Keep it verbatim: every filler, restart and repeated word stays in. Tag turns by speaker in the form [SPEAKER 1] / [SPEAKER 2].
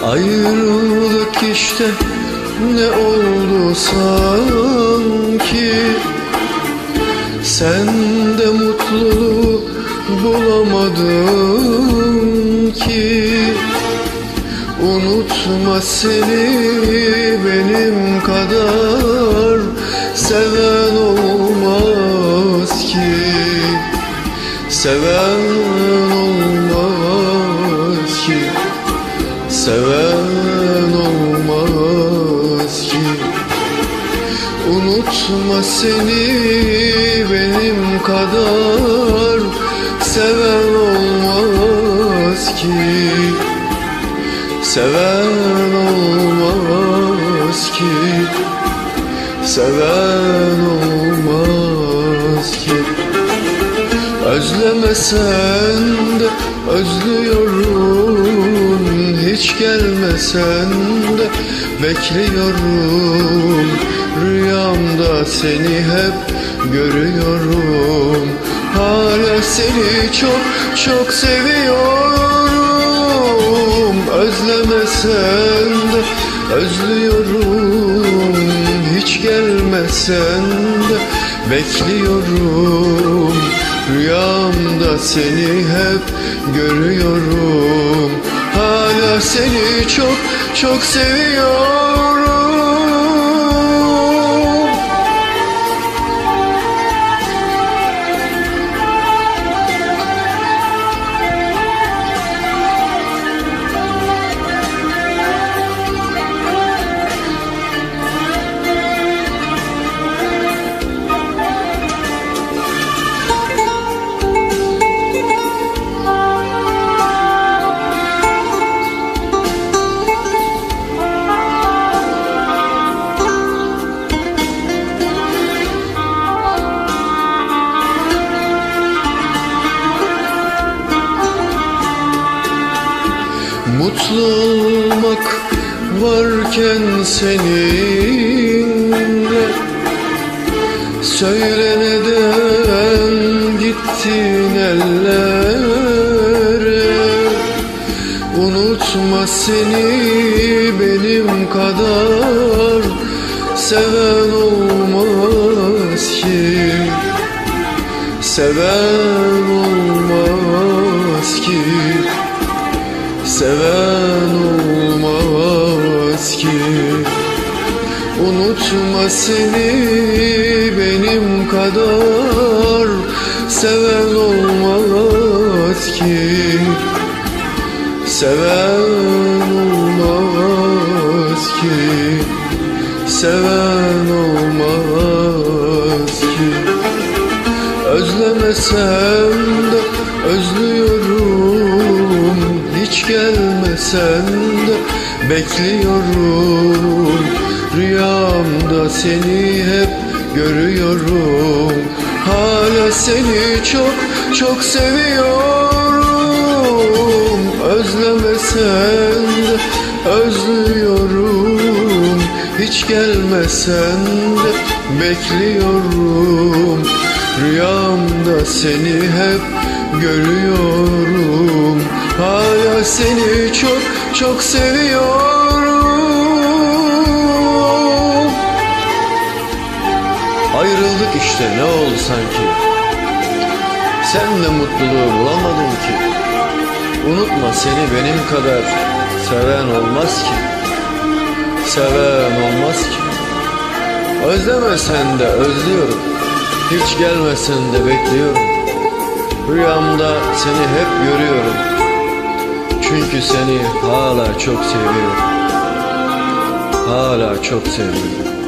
[SPEAKER 1] Ayrıldık işte, ne oldu sanki? Sen de mutluluğu bulamadın ki. Unutma, seni benim kadar seven olmaz ki. Seven olmaz ki. Seven olmaz ki. Unutma, seni benim kadar seven olmaz ki. Seven olmaz ki. Seven olmaz ki. Özlemesen de özlüyorum, hiç gelmesen de bekliyorum. Rüyamda seni hep görüyorum. Hala seni çok çok seviyorum. Özlemesen de özlüyorum, hiç gelmesen de bekliyorum. Rüyamda seni hep görüyorum. Hala seni çok çok seviyorum. Mutlu olmak varken seninle, söyle neden gittin ellere. Unutma, seni benim kadar seven olmaz ki. Seven olmaz ki. Seven olmaz ki. Unutma, seni benim kadar seven olmaz ki. Seven olmaz ki. Seven olmaz ki. Özlemesem de özlüyorum, hiç gelmesen de bekliyorum. Rüyamda seni hep görüyorum. Hala seni çok çok seviyorum. Özlemesen de özlüyorum, hiç gelmesen de bekliyorum. Rüyamda seni hep görüyorum. Hala seni çok çok seviyorum. Ayrıldık işte, ne oldu sanki? Sen de mutluluğu bulamadın ki. Unutma, seni benim kadar seven olmaz ki. Seven olmaz ki. Özlemesen de özlüyorum, hiç gelmesen de bekliyorum. Rüyamda seni hep görüyorum. Çünkü seni hala çok seviyorum. Hala çok seviyorum.